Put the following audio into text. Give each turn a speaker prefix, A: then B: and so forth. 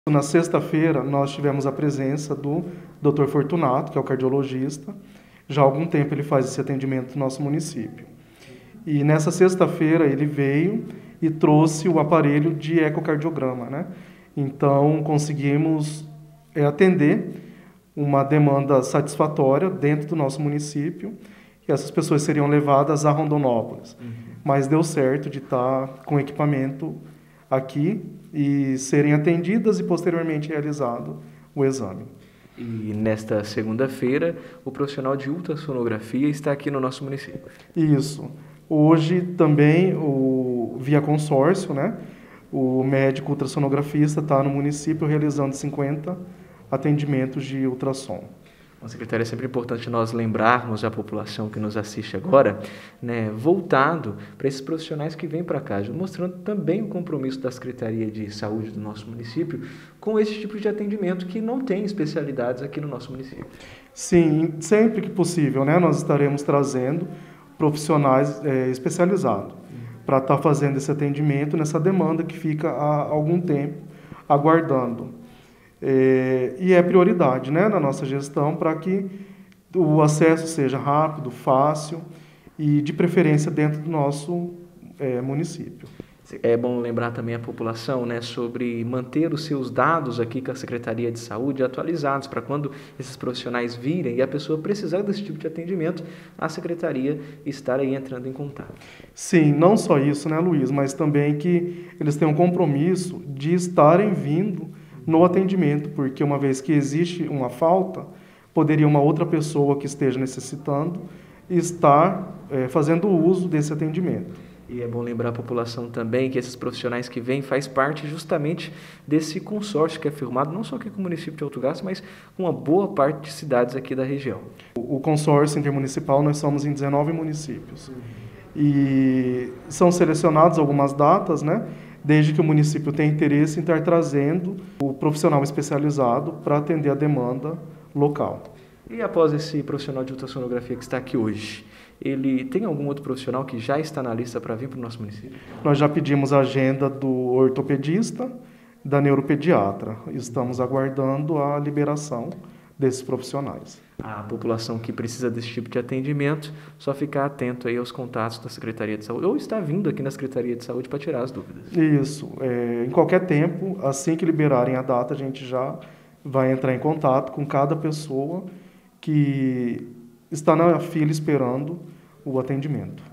A: Na sexta-feira, nós tivemos a presença do Dr. Fortunato, que é o cardiologista. Já há algum tempo ele faz esse atendimento no nosso município. E nessa sexta-feira ele veio e trouxe o aparelho de ecocardiograma, né? Então, conseguimos atender uma demanda satisfatória dentro do nosso município, e essas pessoas seriam levadas a Rondonópolis. Mas deu certo de estar com equipamento aqui e serem atendidas e posteriormente realizado o exame.
B: E nesta segunda-feira, o profissional de ultrassonografia está aqui no nosso município.
A: Isso. Hoje também, via consórcio, né, o médico ultrassonografista está no município realizando 50 atendimentos de ultrassom.
B: Bom, secretário, é sempre importante nós lembrarmos a população que nos assiste agora, né, voltado para esses profissionais que vêm para cá, mostrando também o compromisso da Secretaria de Saúde do nosso município com esse tipo de atendimento que não tem especialidades aqui no nosso município.
A: Sim, sempre que possível, né, nós estaremos trazendo profissionais especializados para estar fazendo esse atendimento nessa demanda que fica há algum tempo aguardando. E é prioridade, né, na nossa gestão para que o acesso seja rápido, fácil e de preferência dentro do nosso município.
B: É bom lembrar também a população, né, sobre manter os seus dados aqui com a Secretaria de Saúde atualizados, para quando esses profissionais virem e a pessoa precisar desse tipo de atendimento, a Secretaria estar aí entrando em contato.
A: Sim, não só isso, né, Luiz, mas também que eles tenham um compromisso de estarem vindo no atendimento, porque uma vez que existe uma falta, poderia uma outra pessoa que esteja necessitando estar fazendo uso desse atendimento.
B: E é bom lembrar a população também que esses profissionais que vêm faz parte justamente desse consórcio que é firmado não só aqui com o município de Alto Gasto, mas com uma boa parte de cidades aqui da região.
A: O consórcio intermunicipal, nós somos em 19 municípios. E são selecionadas algumas datas, né? Desde que o município tenha interesse em estar trazendo o profissional especializado para atender a demanda local.
B: E após esse profissional de ultrassonografia que está aqui hoje, ele tem algum outro profissional que já está na lista para vir para o nosso município?
A: Nós já pedimos a agenda do ortopedista, da neuropediatra. Estamos aguardando a liberação desses profissionais.
B: A população que precisa desse tipo de atendimento, só ficar atento aí aos contatos da Secretaria de Saúde, ou está vindo aqui na Secretaria de Saúde para tirar as dúvidas.
A: Isso. Em qualquer tempo, assim que liberarem a data, a gente já vai entrar em contato com cada pessoa que está na fila esperando o atendimento.